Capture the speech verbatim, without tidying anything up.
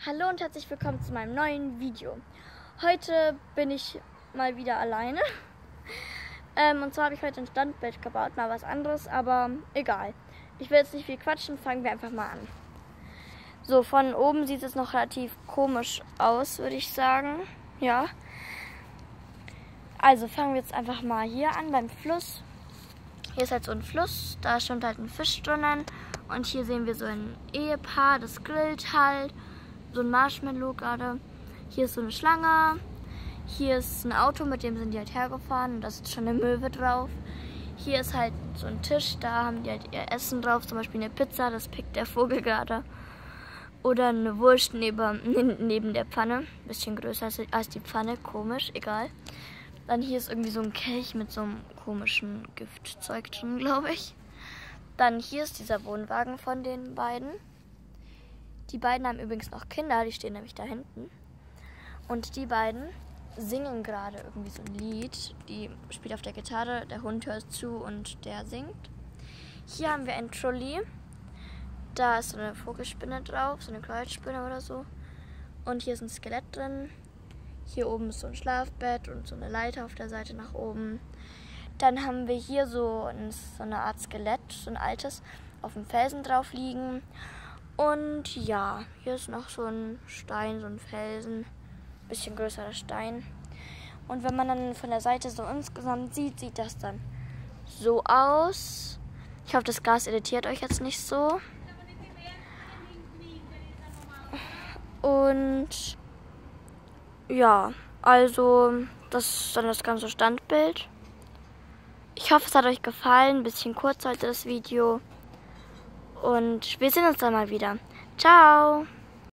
Hallo und herzlich willkommen zu meinem neuen Video. Heute bin ich mal wieder alleine. ähm, und zwar habe ich heute ein Standbild gebaut, mal was anderes, aber egal. Ich will jetzt nicht viel quatschen, fangen wir einfach mal an. So, von oben sieht es noch relativ komisch aus, würde ich sagen. Ja. Also fangen wir jetzt einfach mal hier an, beim Fluss. Hier ist halt so ein Fluss, da schwimmt halt ein Fisch drinnen. Und hier sehen wir so ein Ehepaar, das grillt halt. So ein Marshmallow gerade. Hier ist so eine Schlange. Hier ist ein Auto, mit dem sind die halt hergefahren. Und da ist schon eine Möwe drauf. Hier ist halt so ein Tisch, da haben die halt ihr Essen drauf. Zum Beispiel eine Pizza, das pickt der Vogel gerade. Oder eine Wurst neben, neben der Pfanne. Bisschen größer als, als die Pfanne, komisch, egal. Dann hier ist irgendwie so ein Kelch mit so einem komischen Giftzeug drin, glaube ich. Dann hier ist dieser Wohnwagen von den beiden. Die beiden haben übrigens noch Kinder, die stehen nämlich da hinten. Und die beiden singen gerade irgendwie so ein Lied. Die spielt auf der Gitarre, der Hund hört zu und der singt. Hier haben wir ein Trolley. Da ist so eine Vogelspinne drauf, so eine Kreuzspinne oder so. Und hier ist ein Skelett drin. Hier oben ist so ein Schlafbett und so eine Leiter auf der Seite nach oben. Dann haben wir hier so, ein, so eine Art Skelett, so ein altes, auf dem Felsen drauf liegen. Und ja, hier ist noch so ein Stein, so ein Felsen, bisschen größerer Stein. Und wenn man dann von der Seite so insgesamt sieht, sieht das dann so aus. Ich hoffe, das Glas irritiert euch jetzt nicht so. Und ja, also das ist dann das ganze Standbild. Ich hoffe, es hat euch gefallen. Ein bisschen kurz heute das Video. Und wir sehen uns dann mal wieder. Ciao!